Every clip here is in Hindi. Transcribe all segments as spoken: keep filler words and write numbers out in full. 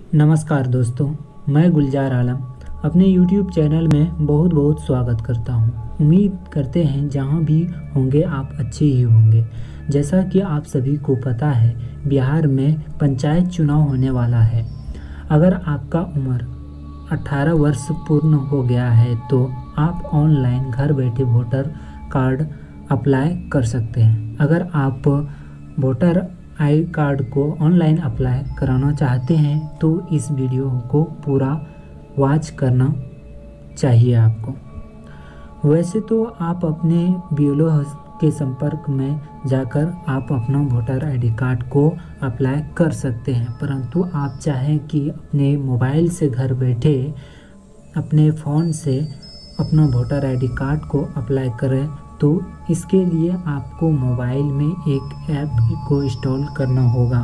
नमस्कार दोस्तों, मैं गुलजार आलम अपने यूट्यूब चैनल में बहुत बहुत स्वागत करता हूं। उम्मीद करते हैं जहां भी होंगे आप अच्छे ही होंगे। जैसा कि आप सभी को पता है, बिहार में पंचायत चुनाव होने वाला है। अगर आपका उम्र अठारह वर्ष पूर्ण हो गया है तो आप ऑनलाइन घर बैठे वोटर कार्ड अप्लाई कर सकते हैं। अगर आप वोटर आई कार्ड को ऑनलाइन अप्लाई कराना चाहते हैं तो इस वीडियो को पूरा वॉच करना चाहिए आपको। वैसे तो आप अपने बीएलओ के संपर्क में जाकर आप अपना वोटर आईडी कार्ड को अप्लाई कर सकते हैं, परंतु आप चाहें कि अपने मोबाइल से घर बैठे अपने फ़ोन से अपना वोटर आईडी कार्ड को अप्लाई करें तो इसके लिए आपको मोबाइल में एक ऐप को इंस्टॉल करना होगा।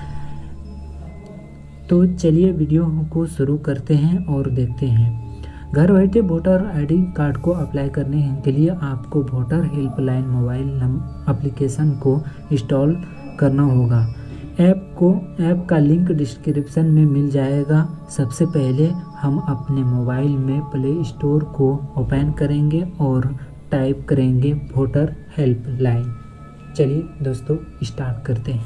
तो चलिए वीडियो को शुरू करते हैं और देखते हैं। घर बैठे वोटर आईडी कार्ड को अप्लाई करने के लिए आपको वोटर हेल्पलाइन मोबाइल एप्लीकेशन को इंस्टॉल करना होगा। ऐप को ऐप का लिंक डिस्क्रिप्शन में मिल जाएगा। सबसे पहले हम अपने मोबाइल में प्ले स्टोर को ओपन करेंगे और टाइप करेंगे वोटर हेल्पलाइन। चलिए दोस्तों स्टार्ट करते हैं।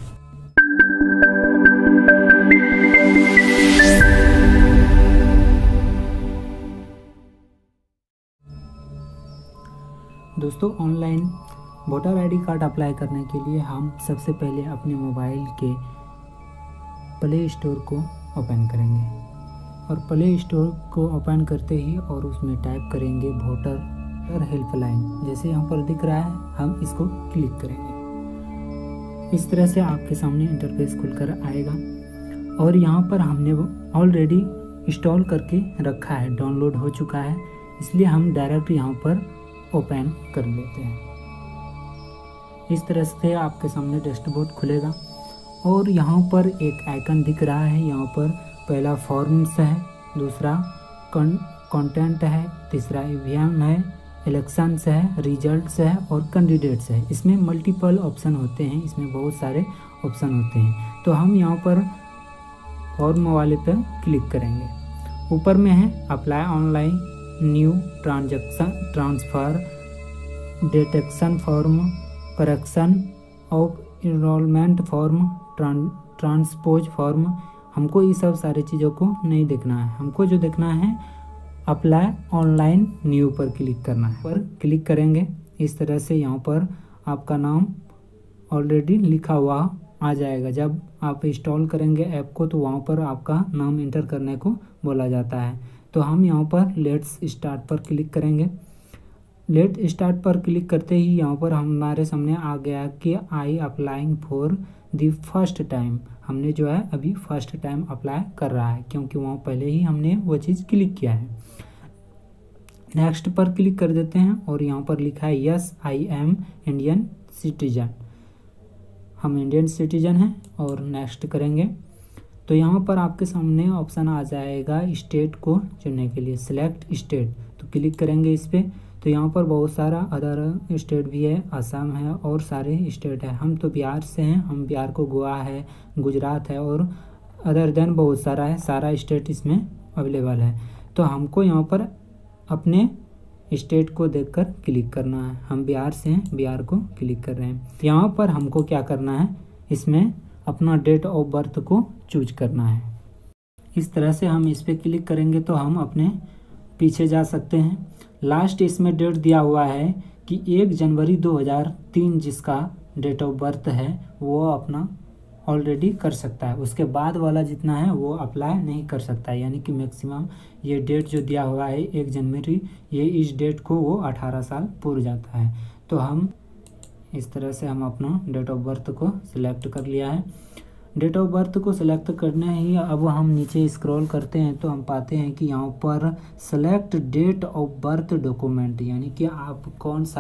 दोस्तों online voter ID card apply करने के लिए हम सबसे पहले अपने मोबाइल के प्ले स्टोर को ओपन करेंगे और प्ले स्टोर को ओपन करते ही और उसमें टाइप करेंगे वोटर हेल्पलाइन। जैसे यहाँ पर दिख रहा है हम इसको क्लिक करेंगे। इस तरह से आपके सामने इंटरफेस खुलकर आएगा और यहाँ पर हमने ऑलरेडी इंस्टॉल करके रखा है, डाउनलोड हो चुका है, इसलिए हम डायरेक्ट यहाँ पर ओपन कर लेते हैं। इस तरह से आपके सामने डैशबोर्ड खुलेगा और यहाँ पर एक आइकन दिख रहा है। यहाँ पर पहला फॉर्म्स है, दूसरा कंटेंट है, तीसरा ईवीएम है, इलेक्शंस है, रिजल्ट्स है और कैंडिडेट्स है। इसमें मल्टीपल ऑप्शन होते हैं, इसमें बहुत सारे ऑप्शन होते हैं। तो हम यहाँ पर फॉर्म वाले पर क्लिक करेंगे। ऊपर में है apply online new transaction transfer detection form correction of enrolment form transpose form. हमको ये सब सारी चीज़ों को नहीं देखना है। हमको जो देखना है अप्लाई ऑनलाइन न्यू पर क्लिक करना है। पर क्लिक करेंगे, इस तरह से यहाँ पर आपका नाम ऑलरेडी लिखा हुआ आ जाएगा। जब आप इंस्टॉल करेंगे ऐप को तो वहाँ पर आपका नाम इंटर करने को बोला जाता है। तो हम यहाँ पर लेट्स स्टार्ट पर क्लिक करेंगे। लेट स्टार्ट पर क्लिक करते ही यहाँ पर हमारे सामने आ गया कि I applying for the first time. हमने जो है अभी फर्स्ट टाइम अप्लाई कर रहा है क्योंकि वहाँ पहले ही हमने वो चीज़ क्लिक किया है। नेक्स्ट पर क्लिक कर देते हैं और यहाँ पर लिखा है yes I am Indian citizen. हम इंडियन सिटीजन हैं और नेक्स्ट करेंगे। तो यहाँ पर आपके सामने ऑप्शन आ जाएगा स्टेट को चुनने के लिए, सिलेक्ट स्टेट। तो क्लिक करेंगे इस पर। तो यहाँ पर बहुत सारा अदर स्टेट भी है, असम है और सारे स्टेट है। हम तो बिहार से हैं, हम बिहार को गोवा है, गुजरात है और अदर देन बहुत सारा है, सारा स्टेट इसमें अवेलेबल है। तो हमको यहाँ पर अपने स्टेट को देखकर क्लिक करना है। हम बिहार से हैं, बिहार को क्लिक कर रहे हैं। यहाँ पर हमको क्या करना है, इसमें अपना डेट ऑफ बर्थ को चूज करना है। इस तरह से हम इस पर क्लिक करेंगे तो हम अपने पीछे जा सकते हैं। लास्ट इसमें डेट दिया हुआ है कि एक जनवरी दो हज़ार तीन जिसका डेट ऑफ बर्थ है वो अपना ऑलरेडी कर सकता है। उसके बाद वाला जितना है वो अप्लाई नहीं कर सकता है, यानी कि मैक्सिमम ये डेट जो दिया हुआ है एक जनवरी, ये इस डेट को वो अठारह साल पूरा जाता है। तो हम इस तरह से हम अपना डेट ऑफ बर्थ को सिलेक्ट कर लिया है। डेट ऑफ बर्थ को सिलेक्ट करने ही अब हम नीचे स्क्रॉल करते हैं तो हम पाते हैं कि यहाँ पर select date of birth document, यानी कि आप कौन सा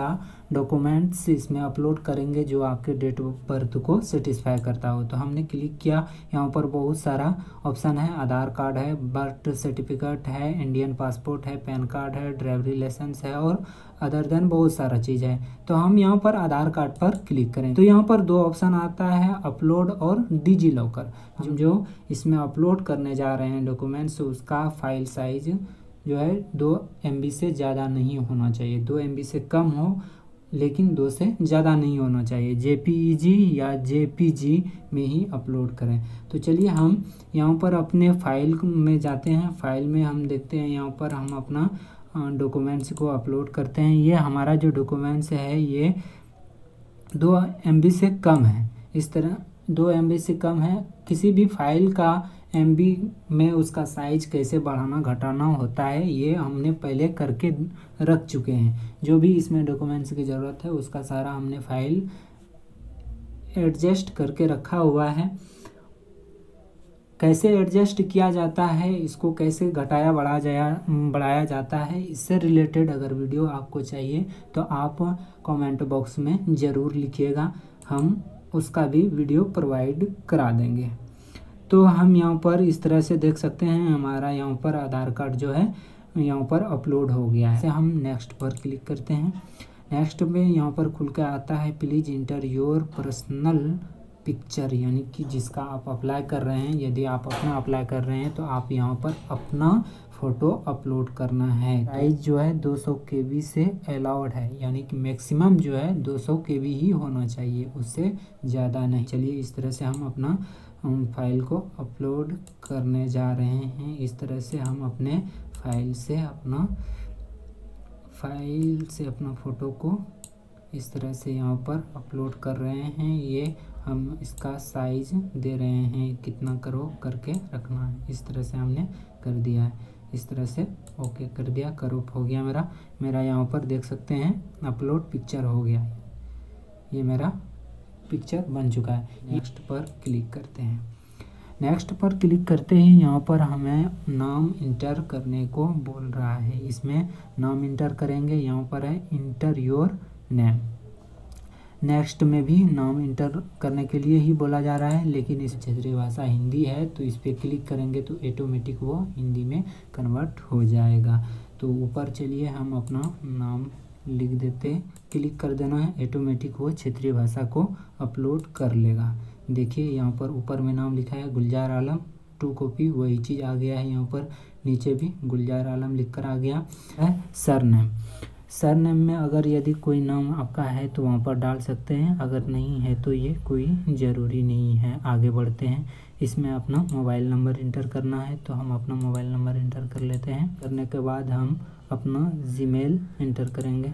डॉक्यूमेंट्स इसमें अपलोड करेंगे जो आपके डेट ऑफ बर्थ को सेटिस्फाई करता हो। तो हमने क्लिक किया, यहाँ पर बहुत सारा ऑप्शन है, आधार कार्ड है, बर्थ सर्टिफिकेट है, इंडियन पासपोर्ट है, पैन कार्ड है, ड्राइवरी लाइसेंस है और अदर देन बहुत सारा चीज़ है। तो हम यहाँ पर आधार कार्ड पर क्लिक करें तो यहाँ पर दो ऑप्शन आता है, अपलोड और डिजी लॉकर। जो जो इसमें अपलोड करने जा रहे हैं डॉक्यूमेंट्स उसका फाइल साइज जो है दो एम बी से ज़्यादा नहीं होना चाहिए, दो एम बी से कम हो लेकिन दो से ज़्यादा नहीं होना चाहिए। जे पी ई जी या जे पी जी में ही अपलोड करें। तो चलिए हम यहाँ पर अपने फाइल में जाते हैं, फाइल में हम देखते हैं, यहाँ पर हम अपना डॉक्यूमेंट्स को अपलोड करते हैं। ये हमारा जो डॉक्यूमेंट्स है ये दो एम बी से कम है, इस तरह दो एम बी से कम है। किसी भी फाइल का एम बी में उसका साइज कैसे बढ़ाना घटाना होता है ये हमने पहले करके रख चुके हैं। जो भी इसमें डॉक्यूमेंट्स की ज़रूरत है उसका सारा हमने फाइल एडजस्ट करके रखा हुआ है। कैसे एडजस्ट किया जाता है, इसको कैसे घटाया बढ़ाया जाया बढ़ाया जाता है, इससे रिलेटेड अगर वीडियो आपको चाहिए तो आप कमेंट बॉक्स में ज़रूर लिखिएगा, हम उसका भी वीडियो प्रोवाइड करा देंगे। तो हम यहाँ पर इस तरह से देख सकते हैं हमारा यहाँ पर आधार कार्ड जो है यहाँ पर अपलोड हो गया है। हम नेक्स्ट पर क्लिक करते हैं। नेक्स्ट में यहाँ पर खुल के आता है please enter your personal picture, यानी कि जिसका आप अप्लाई कर रहे हैं। यदि आप अपना अप्लाई कर रहे हैं तो आप यहाँ पर अपना फ़ोटो अपलोड करना है। साइज जो है दो सौ के बी से अलाउड है, यानी कि मैक्सिमम जो है दो सौ के बी ही होना चाहिए, उससे ज़्यादा नहीं। चलिए इस तरह से हम अपना हम फाइल को अपलोड करने जा रहे हैं। इस तरह से हम अपने फाइल से अपना फाइल से अपना फ़ोटो को इस तरह से यहाँ पर अपलोड कर रहे हैं। ये हम इसका साइज दे रहे हैं कितना करो करके रखना है। इस तरह से हमने कर दिया है, इस तरह से ओके कर दिया, करूप हो गया मेरा मेरा यहाँ पर देख सकते हैं अपलोड पिक्चर हो गया, ये मेरा पिक्चर बन चुका है। नेक्स्ट पर क्लिक करते हैं। नेक्स्ट पर क्लिक करते ही यहाँ पर हमें नाम इंटर करने को बोल रहा है। इसमें नाम इंटर करेंगे, यहाँ पर है इंटर योर नेम। नेक्स्ट में भी नाम इंटर करने के लिए ही बोला जा रहा है, लेकिन इस क्षेत्रीय भाषा हिंदी है तो इस पर क्लिक करेंगे तो ऑटोमेटिक वो हिंदी में कन्वर्ट हो जाएगा। तो ऊपर चलिए हम अपना नाम लिख देते, क्लिक कर देना है, ऑटोमेटिक वो क्षेत्रीय भाषा को अपलोड कर लेगा। देखिए यहाँ पर ऊपर में नाम लिखा है गुलजार आलम, टू कॉपी वही चीज़ आ गया है। यहाँ पर नीचे भी गुलजार आलम लिखकर आ गया है। सरनेम, सरनेम में अगर यदि कोई नाम आपका है तो वहाँ पर डाल सकते हैं, अगर नहीं है तो ये कोई ज़रूरी नहीं है। आगे बढ़ते हैं। इसमें अपना मोबाइल नंबर इंटर करना है तो हम अपना मोबाइल नंबर इंटर कर लेते हैं। करने के बाद हम अपना जीमेल इंटर करेंगे।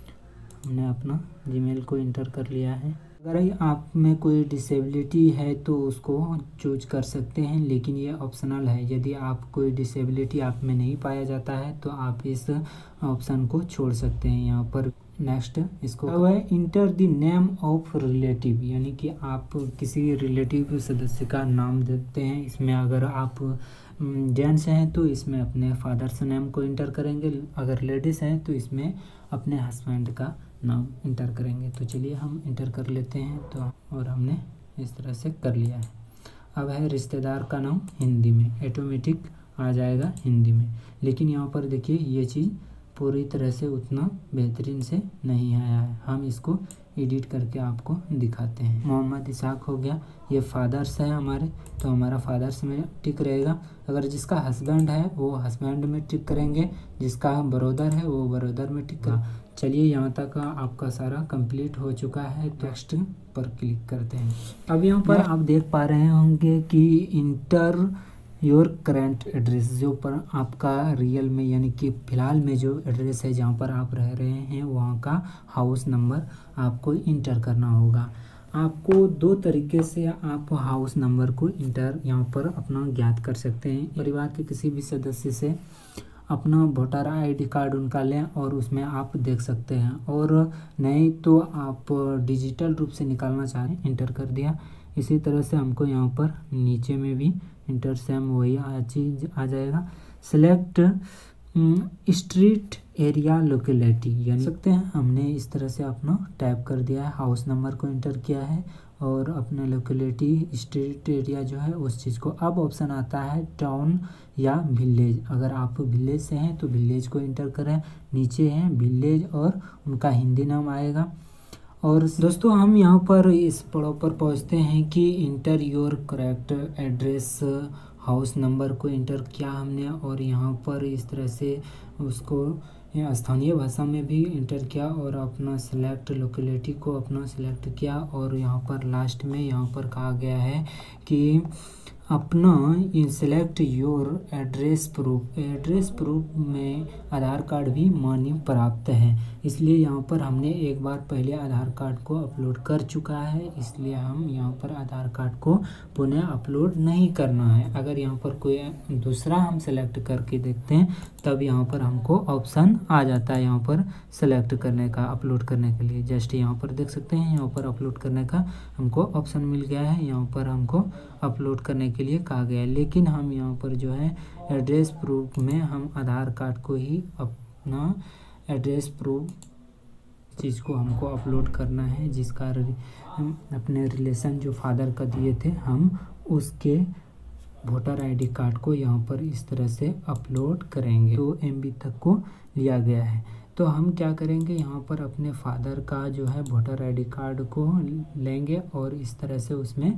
हमने अपना जीमेल को इंटर कर लिया है। अगर आप में कोई डिसेबिलिटी है तो उसको चूज कर सकते हैं, लेकिन ये ऑप्शनल है। यदि आप कोई डिसेबिलिटी आप में नहीं पाया जाता है तो आप इस ऑप्शन को छोड़ सकते हैं। यहाँ पर नेक्स्ट इसको है enter the name of relative, यानी कि आप किसी रिलेटिव सदस्य का नाम देते हैं। इसमें अगर आप जेंट्स हैं तो इसमें अपने फादर्स नेम को इंटर करेंगे, अगर लेडीज़ हैं तो इसमें अपने हस्बैंड का नाम इंटर करेंगे। तो चलिए हम इंटर कर लेते हैं। तो और हमने इस तरह से कर लिया है। अब है रिश्तेदार का नाम हिंदी में, ऑटोमेटिक आ जाएगा हिंदी में। लेकिन यहाँ पर देखिए ये चीज़ पूरी तरह से उतना बेहतरीन से नहीं आया है, हम इसको एडिट करके आपको दिखाते हैं। मोहम्मद इसाक हो गया, ये फादर्स है हमारे तो हमारा फादर्स में टिक रहेगा। अगर जिसका हस्बैंड है वो हस्बैंड में टिक करेंगे, जिसका ब्रदर है वो ब्रदर में टिक करेंगे। चलिए यहाँ तक आपका सारा कंप्लीट हो चुका है। नेक्स्ट पर क्लिक करते हैं। अब यहाँ पर आप देख पा रहे होंगे कि इंटर योर करेंट एड्रेस, जो पर आपका रियल में यानी कि फ़िलहाल में जो एड्रेस है जहाँ पर आप रह रहे हैं वहाँ का हाउस नंबर आपको इंटर करना होगा। आपको दो तरीके से आप हाउस नंबर को इंटर यहाँ पर अपना ज्ञात कर सकते हैं। परिवार के किसी भी सदस्य से अपना वोटर आईडी कार्ड उनका लें और उसमें आप देख सकते हैं, और नहीं तो आप डिजिटल रूप से निकालना चाह रहे हैं, इंटर कर दिया। इसी तरह से हमको यहाँ पर नीचे में भी इंटर सेम वही चीज़ आ जाएगा। सेलेक्ट स्ट्रीट एरिया लोकेलिटी यानी सकते हैं। हमने इस तरह से अपना टाइप कर दिया है, हाउस नंबर को इंटर किया है और अपना लोकेलिटी स्ट्रीट एरिया जो है उस चीज़ को। अब ऑप्शन आता है टाउन या विलेज। अगर आप विलेज से हैं तो विलेज को इंटर करें, नीचे हैं विलेज और उनका हिंदी नाम आएगा। और दोस्तों हम यहाँ पर इस पड़ाव पर पहुँचते हैं कि enter your correct address, house number को इंटर किया हमने और यहाँ पर इस तरह से उसको स्थानीय भाषा में भी इंटर किया और अपना सेलेक्ट लोकेलिटी को अपना सेलेक्ट किया। और यहाँ पर लास्ट में यहाँ पर कहा गया है कि अपना इन select your address proof. Address proof में आधार कार्ड भी मान्य प्राप्त है, इसलिए यहाँ पर हमने एक बार पहले आधार कार्ड को अपलोड कर चुका है, इसलिए हम यहाँ पर आधार कार्ड को पुनः अपलोड नहीं करना है। अगर यहाँ पर कोई दूसरा हम सेलेक्ट करके देखते हैं तब यहाँ पर हमको ऑप्शन आ जाता है यहाँ पर सेलेक्ट करने का, अपलोड करने के लिए। जस्ट यहाँ पर देख सकते हैं यहाँ पर अपलोड करने का हमको ऑप्शन मिल गया है, यहाँ पर हमको अपलोड करने के लिए कहा गया है। लेकिन हम यहाँ पर जो है एड्रेस प्रूफ में हम आधार कार्ड को ही अपना एड्रेस प्रूफ चीज़ को हमको अपलोड करना है, जिसका हम अपने रिलेशन जो फादर का दिए थे हम उसके वोटर आईडी कार्ड को यहाँ पर इस तरह से अपलोड करेंगे। तो एम बी तक को लिया गया है। तो हम क्या करेंगे यहाँ पर अपने फादर का जो है वोटर आईडी कार्ड को लेंगे और इस तरह से उसमें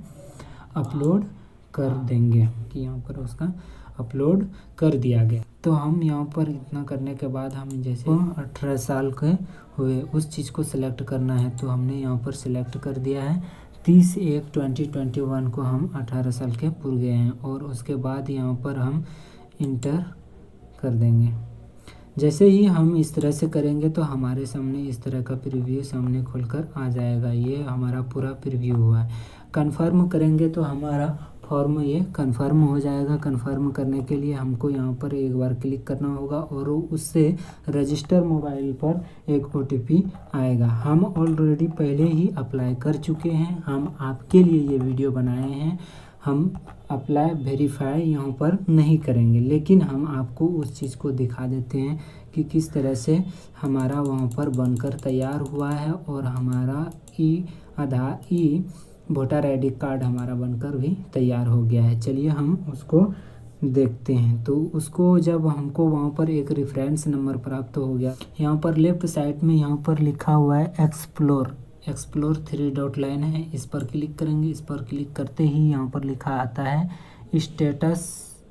अपलोड कर देंगे कि यहाँ पर उसका अपलोड कर दिया गया। तो हम यहाँ पर इतना करने के बाद हम जैसे अठारह साल के हुए उस चीज़ को सिलेक्ट करना है, तो हमने यहाँ पर सिलेक्ट कर दिया है तीस एक ट्वेंटी ट्वेंटी वन को हम अठारह साल के पूरे गए हैं और उसके बाद यहाँ पर हम इंटर कर देंगे। जैसे ही हम इस तरह से करेंगे तो हमारे सामने इस तरह का प्रीव्यू सामने खुलकर आ जाएगा। ये हमारा पूरा प्रीव्यू हुआ है। कन्फर्म करेंगे तो हमारा फॉर्म ये कन्फर्म हो जाएगा। कन्फर्म करने के लिए हमको यहाँ पर एक बार क्लिक करना होगा और उससे रजिस्टर मोबाइल पर एक ओ टी पी आएगा। हम ऑलरेडी पहले ही अप्लाई कर चुके हैं, हम आपके लिए ये वीडियो बनाए हैं। हम अप्लाई वेरीफाई यहाँ पर नहीं करेंगे, लेकिन हम आपको उस चीज़ को दिखा देते हैं कि किस तरह से हमारा वहाँ पर बनकर तैयार हुआ है और हमारा e Aadhaar e voter ID card हमारा बनकर भी तैयार हो गया है। चलिए हम उसको देखते हैं। तो उसको जब हमको वहाँ पर एक रेफरेंस नंबर प्राप्त हो गया, यहाँ पर लेफ्ट साइड में यहाँ पर लिखा हुआ है explore explore three dot line है, इस पर क्लिक करेंगे। इस पर क्लिक करते ही यहाँ पर लिखा आता है स्टेटस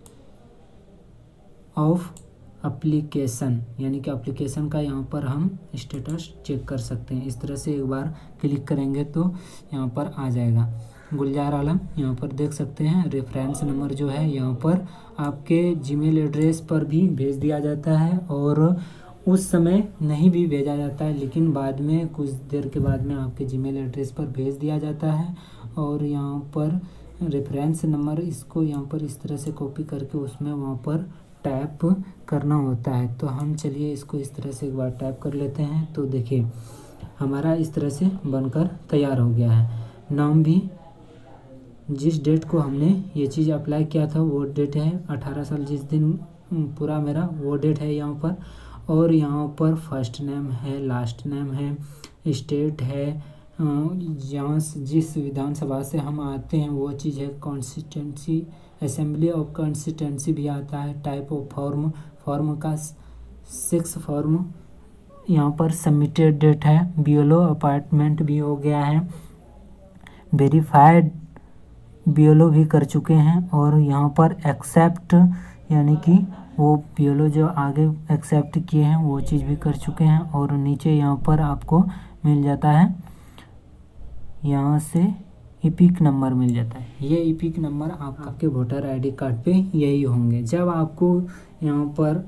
ऑफ एप्लीकेशन, यानी कि एप्लीकेशन का यहाँ पर हम स्टेटस चेक कर सकते हैं। इस तरह से एक बार क्लिक करेंगे तो यहाँ पर आ जाएगा गुलजार आलम। यहाँ पर देख सकते हैं रेफरेंस नंबर जो है यहाँ पर आपके जीमेल एड्रेस पर भी भेज दिया जाता है और उस समय नहीं भी भेजा जाता है, लेकिन बाद में कुछ देर के बाद में आपके जीमेल एड्रेस पर भेज दिया जाता है। और यहाँ पर रेफरेंस नंबर इसको यहाँ पर इस तरह से कॉपी करके उसमें वहाँ पर टाइप करना होता है। तो हम चलिए इसको इस तरह से एक बार टाइप कर लेते हैं। तो देखिए हमारा इस तरह से बनकर तैयार हो गया है। नाम भी जिस डेट को हमने ये चीज़ अप्लाई किया था वो डेट है अठारह साल, जिस दिन पूरा मेरा वो डेट है यहाँ पर। और यहाँ पर फर्स्ट नेम है, लास्ट नेम है, स्टेट है, यहाँ जिस विधानसभा से हम आते हैं वो चीज़ है, कॉन्स्टिट्यूंसी असेंबली ऑफ कॉन्स्टिट्यूंसी भी आता है। टाइप ऑफ फॉर्म फॉर्म का सिक्स फॉर्म यहाँ पर सबमिटेड डेट है। बीएलओ अपार्टमेंट भी हो गया है, वेरीफाइड बीएलओ भी कर चुके हैं और यहाँ पर एक्सेप्ट यानी कि वो बीएलओ जो आगे एक्सेप्ट किए हैं वो चीज़ भी कर चुके हैं। और नीचे यहाँ पर आपको मिल जाता है, यहाँ से ईपिक नंबर मिल जाता है। ये ईपिक नंबर आप आपके वोटर आईडी कार्ड पे यही होंगे। जब आपको यहाँ पर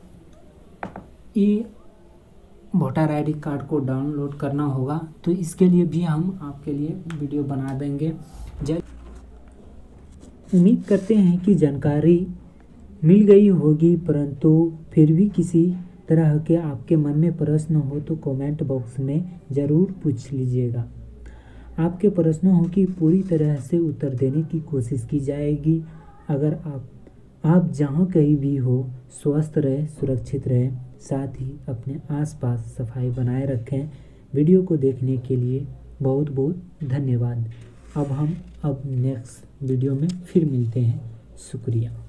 ई वोटर आईडी कार्ड को डाउनलोड करना होगा तो इसके लिए भी हम आपके लिए वीडियो बना देंगे। जब उम्मीद करते हैं कि जानकारी मिल गई होगी, परंतु फिर भी किसी तरह के आपके मन में प्रश्न हो तो कमेंट बॉक्स में ज़रूर पूछ लीजिएगा। आपके प्रश्नों की पूरी तरह से उत्तर देने की कोशिश की जाएगी। अगर आप आप जहाँ कहीं भी हो स्वस्थ रहे, सुरक्षित रहे, साथ ही अपने आसपास सफाई बनाए रखें। वीडियो को देखने के लिए बहुत बहुत धन्यवाद। अब हम अब नेक्स्ट वीडियो में फिर मिलते हैं। शुक्रिया।